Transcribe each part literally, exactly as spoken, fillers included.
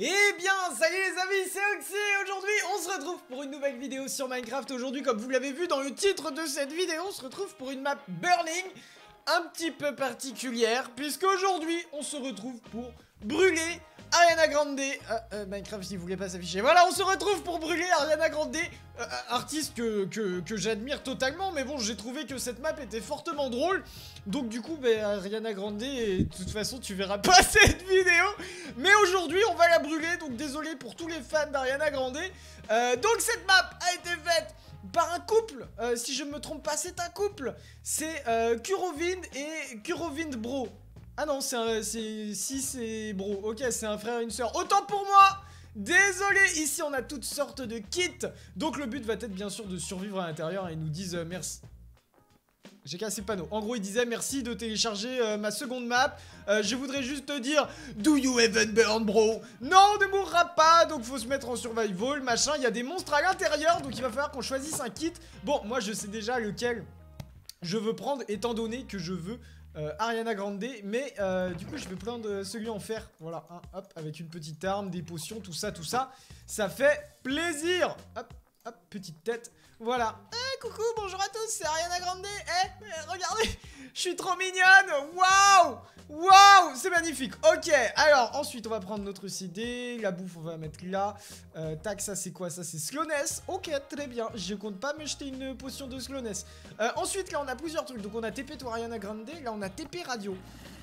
Eh bien, salut les amis, c'est Oxy et aujourd'hui on se retrouve pour une nouvelle vidéo sur Minecraft. Aujourd'hui, comme vous l'avez vu dans le titre de cette vidéo, on se retrouve pour une map Burning un petit peu particulière, puisqu'aujourd'hui on se retrouve pour brûler Ariana Grande. Ah, euh, Minecraft s'il voulait pas s'afficher. Voilà, on se retrouve pour brûler Ariana Grande, euh, artiste que, que, que j'admire totalement, mais bon, j'ai trouvé que cette map était fortement drôle. Donc du coup, bah, Ariana Grande, et de toute façon, tu verras pas cette vidéo. Mais aujourd'hui, on va la brûler, donc désolé pour tous les fans d'Ariana Grande. Euh, donc cette map a été faite par un couple, euh, si je me trompe pas, c'est un couple. C'est euh, Kurovind et Kurovind Bro. Ah non, c'est si c'est bro. Ok, c'est un frère et une soeur. Autant pour moi. Désolé, ici on a toutes sortes de kits. Donc le but va être bien sûr de survivre à l'intérieur. Et ils nous disent euh, merci. J'ai cassé le panneau. En gros, il disait merci de télécharger euh, ma seconde map. Euh, je voudrais juste te dire, do you even burn, bro? Non, on ne mourra pas. Donc, faut se mettre en survival, machin. Il y a des monstres à l'intérieur. Donc, il va falloir qu'on choisisse un kit. Bon, moi, je sais déjà lequel je veux prendre, étant donné que je veux euh, Ariana Grande. Mais euh, du coup, je vais prendre celui en fer. Voilà, hein, hop, avec une petite arme, des potions, tout ça, tout ça. Ça fait plaisir. Hop, hop, petite tête. Voilà. Eh, coucou, bonjour à tous, c'est Ariana Grande. Eh, eh regardez, je suis trop mignonne. Waouh, waouh, c'est magnifique. Ok, alors ensuite on va prendre notre C D. La bouffe on va mettre là. euh, Tac, ça c'est quoi? Ça c'est slowness. Ok, très bien, je compte pas me jeter une potion de slowness. euh, Ensuite là on a plusieurs trucs. Donc on a T P toi Ariana Grande. Là on a T P radio.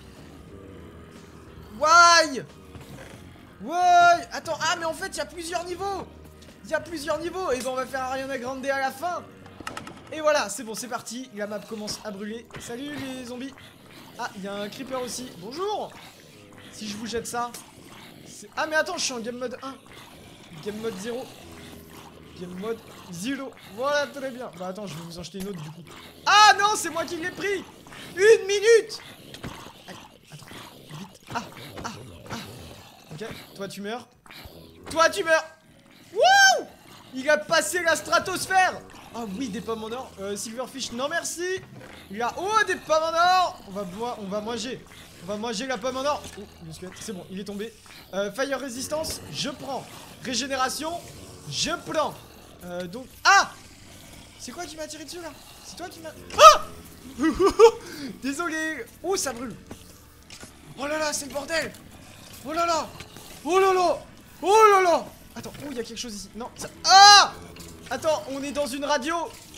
Why? Why? Attends, ah mais en fait il y a plusieurs niveaux. Il y a plusieurs niveaux. Et ben on va faire Ariana Grande à la fin. Et voilà, c'est bon, c'est parti. La map commence à brûler. Salut les zombies. Ah, il y a un creeper aussi. Bonjour. Si je vous jette ça. Ah mais attends, je suis en game mode un. Game mode zéro. Game mode zéro. Voilà, très bien. Bah attends, je vais vous en jeter une autre du coup. Ah non, c'est moi qui l'ai pris. Une minute. Attends, vite. Ah, ah, ah. Ok, toi tu meurs. Toi tu meurs. Wouh! Il a passé la stratosphère. Ah oui, des pommes en or. euh, Silverfish, non merci. Il a... Oh, des pommes en or. On va boire, on va manger. On va manger la pomme en or. Oh, le squelette, c'est bon, il est tombé. euh, Fire Resistance, je prends. Régénération, je prends. euh, Donc... Ah! C'est quoi qui m'a tiré dessus là? C'est toi qui m'a... Ah! Désolé. Oh, ça brûle. Oh là là, c'est le bordel. Oh là là. Oh là là. Oh là là. Attends, oh, il y a quelque chose ici. Non, ça... Ah! Attends, on est dans une radio.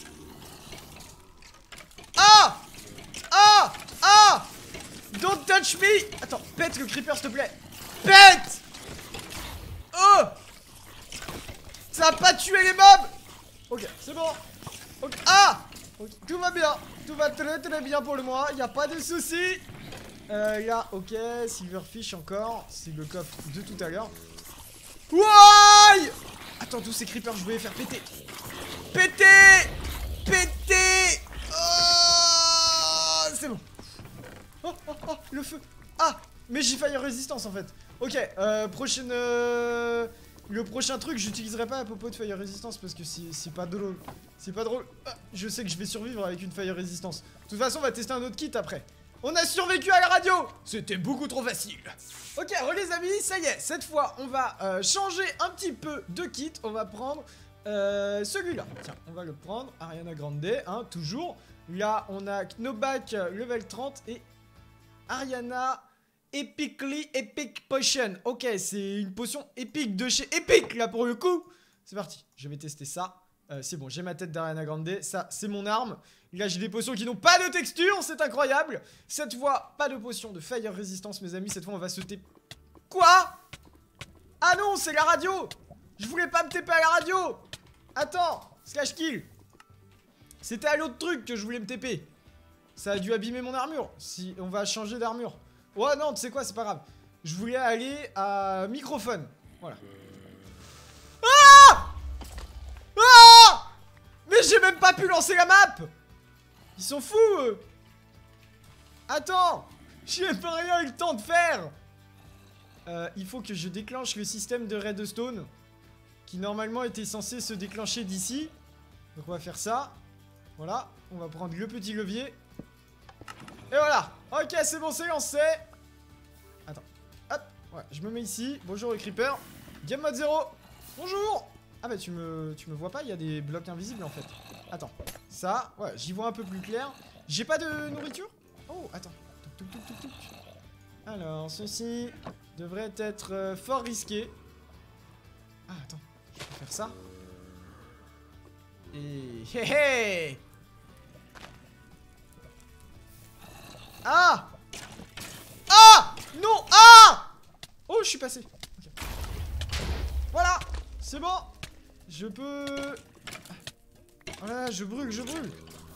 Ah! Ah! Ah! Don't touch me! Attends, pète le creeper, s'il te plaît. Pète! Oh! Ça a pas tué les mobs! Ok, c'est bon. Okay. Ah! Okay. Tout va bien. Tout va très très bien pour le moment. Il n'y a pas de soucis. Euh, là, ok. Silverfish encore. C'est le coffre de tout à l'heure. Wouah! Attends, tous ces creepers, je voulais faire péter. Péter! Péter! Oh, c'est bon. Oh, oh, oh, le feu. Ah, mais j'ai fire résistance en fait. Ok, euh, prochaine... Euh, le prochain truc, j'utiliserai pas la popo de fire résistance parce que c'est pas drôle. C'est pas drôle. Ah, je sais que je vais survivre avec une fire résistance. De toute façon, on va tester un autre kit après. On a survécu à la radio. C'était beaucoup trop facile. Ok, re les amis, ça y est. Cette fois, on va euh, changer un petit peu de kit. On va prendre euh, celui-là. Tiens, on va le prendre. Ariana Grande, hein, toujours. Là, on a Knobak level trente et Ariana Epically Epic Potion. Ok, c'est une potion épique de chez Epic, là, pour le coup. C'est parti, je vais tester ça. Euh, c'est bon, j'ai ma tête d'Ariana Grande. Ça, c'est mon arme. Là, j'ai des potions qui n'ont pas de texture. C'est incroyable. Cette fois, pas de potion de fire résistance, mes amis. Cette fois, on va se taper. Quoi? Ah non, c'est la radio. Je voulais pas me taper à la radio. Attends, slash kill. C'était à l'autre truc que je voulais me taper. Ça a dû abîmer mon armure. Si on va changer d'armure. Ouais, non, tu sais quoi, c'est pas grave. Je voulais aller à microphone. Voilà. Ah! Ah! Mais j'ai même pas pu lancer la map. Ils sont fous, eux. Attends, j'ai même pas rien eu le temps de faire. euh, Il faut que je déclenche le système de redstone qui normalement était censé se déclencher d'ici. Donc on va faire ça. Voilà, on va prendre le petit levier. Et voilà. Ok, c'est bon, c'est lancé. Attends, hop, Ouais, je me mets ici. Bonjour le creeper. Game mode zéro. Bonjour. Ah bah tu me, tu me vois pas, il y a des blocs invisibles en fait. Attends, ça, ouais, j'y vois un peu plus clair. J'ai pas de nourriture? Oh, attends. Touc, touc, touc, touc, touc. Alors, ceci devrait être euh, fort risqué. Ah, attends, je peux faire ça. Et... Hé hé. Ah. Ah. Non. Ah. Oh, je suis passé. Okay. Voilà. C'est bon. Je peux... Voilà, je brûle, je brûle.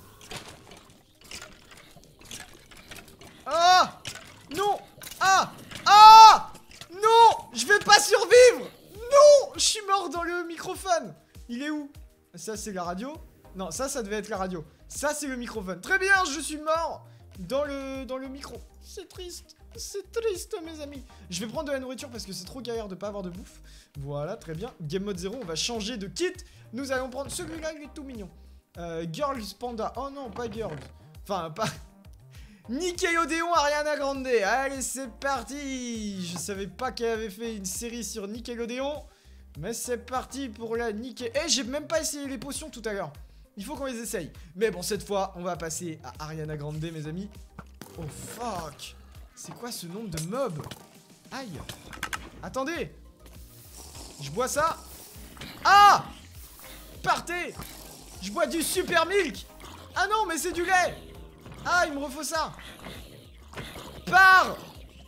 Ah. Non. Ah. Ah. Non. Je vais pas survivre. Non. Je suis mort dans le microphone. Il est où? Ça, c'est la radio. Non, ça, ça devait être la radio. Ça, c'est le microphone. Très bien, je suis mort dans le, dans le micro. C'est triste. C'est triste, mes amis. Je vais prendre de la nourriture parce que c'est trop galère de pas avoir de bouffe. Voilà, très bien. Game mode zéro, on va changer de kit. Nous allons prendre celui-là, il est tout mignon. Euh, Girls Panda. Oh non, pas Girls. Enfin, pas... Nickelodeon Ariana Grande. Allez, c'est parti. Je savais pas qu'elle avait fait une série sur Nickelodeon. Mais c'est parti pour la Nickel... Eh, j'ai même pas essayé les potions tout à l'heure. Il faut qu'on les essaye. Mais bon, cette fois, on va passer à Ariana Grande, mes amis. Oh, fuck. C'est quoi ce nombre de mobs? Aïe. Attendez. Je bois ça. Ah. Partez. Je bois du super milk. Ah non, mais c'est du lait. Ah, il me refaut ça. Pars.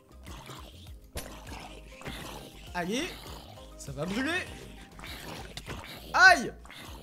Allez. Ça va brûler. Aïe.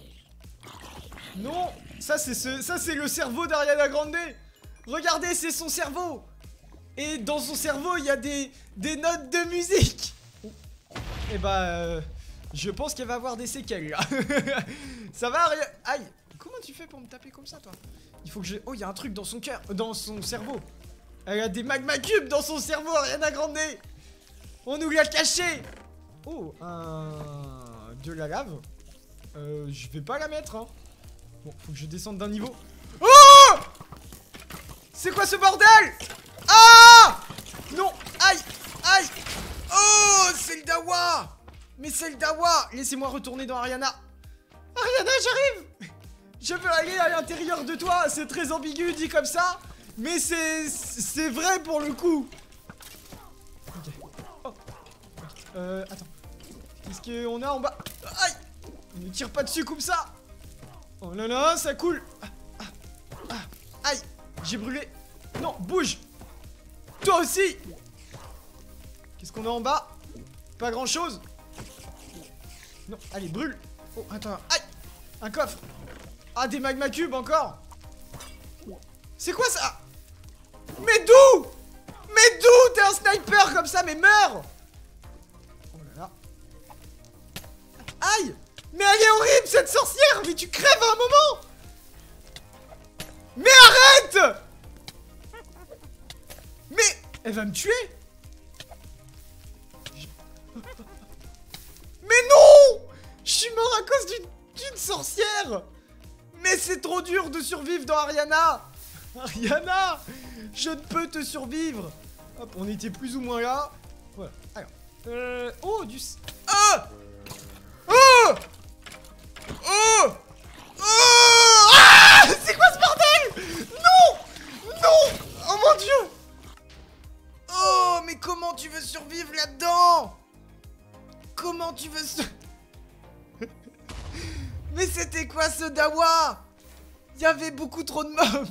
Non. Ça, c'est ce... ça, c'est le cerveau d'Ariana Grande. Regardez, c'est son cerveau. Et dans son cerveau, il y a des, des notes de musique. Et bah, euh, je pense qu'elle va avoir des séquelles, là. Ça va, Ariana... Aïe. Comment tu fais pour me taper comme ça, toi? Il faut que je... Oh, il y a un truc dans son cœur, dans son cerveau. Elle a des magma cubes dans son cerveau, Ariana Grande. On nous l'a caché. Oh, un... de la lave. Euh, je vais pas la mettre, hein. Bon, faut que je descende d'un niveau. Oh! C'est quoi ce bordel? Ah! Non! Aïe! Aïe! Oh! C'est le dawa! Mais c'est le dawa! Laissez-moi retourner dans Ariana. Ariana, j'arrive! Je veux aller à l'intérieur de toi. C'est très ambigu dit comme ça. Mais c'est... c'est vrai pour le coup. Ok. Oh. Euh, attends. Qu'est-ce qu'on a en bas? Aïe! Ne tire pas dessus comme ça. Oh là là, ça coule. Ah, ah, ah. Aïe! J'ai brûlé. Non, bouge. Toi aussi. Qu'est-ce qu'on a en bas? Pas grand chose. Non, allez, brûle. Oh, attends. Aïe! Un coffre. Ah, des magma cubes encore. C'est quoi ça? Mais d'où? Mais d'où? T'es un sniper comme ça, mais meurs. Oh là là. Aïe! Mais elle est horrible cette sorcière! Mais tu crèves à un moment! Mais arrête! Mais elle va me tuer! Je... Mais non! Je suis mort à cause d'une d'une sorcière! Mais c'est trop dur de survivre dans Ariana! Ariana! Je ne peux te survivre! Hop, on était plus ou moins là. Voilà. Alors. Euh... Oh, du... Ah! Oh! Oh! Oh! Ah! C'est quoi ce bordel? Non! Non! Oh mon dieu! Oh, mais comment tu veux survivre là-dedans? Comment tu veux sur... Mais c'était quoi ce dawa? Il y avait beaucoup trop de mobs.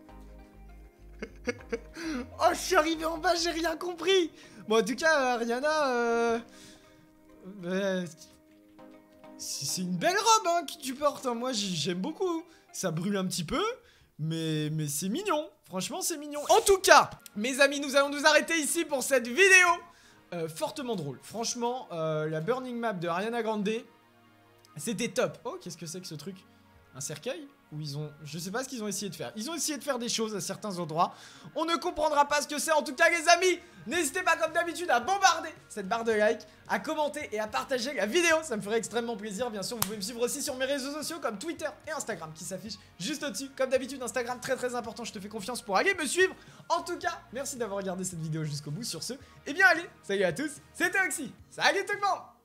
Oh, je suis arrivé en bas, j'ai rien compris. Bon, en tout cas, Ariana... Euh... Euh... C'est une belle robe hein, que tu portes, hein. Moi j'aime beaucoup. Ça brûle un petit peu, mais, mais c'est mignon. Franchement c'est mignon. En tout cas, mes amis, nous allons nous arrêter ici pour cette vidéo euh, fortement drôle. Franchement, euh, la Burning Map de Ariana Grande, c'était top. Oh, qu'est-ce que c'est que ce truc? un cercueil où ils ont... Je sais pas ce qu'ils ont essayé de faire. Ils ont essayé de faire des choses à certains endroits. On ne comprendra pas ce que c'est. En tout cas, les amis, n'hésitez pas comme d'habitude à bombarder cette barre de like, à commenter et à partager la vidéo. Ça me ferait extrêmement plaisir. Bien sûr, vous pouvez me suivre aussi sur mes réseaux sociaux comme Twitter et Instagram qui s'affichent juste au-dessus. Comme d'habitude, Instagram très très important. Je te fais confiance pour aller me suivre. En tout cas, merci d'avoir regardé cette vidéo jusqu'au bout. Sur ce, eh bien allez, salut à tous. C'était Oxy. Salut tout le monde.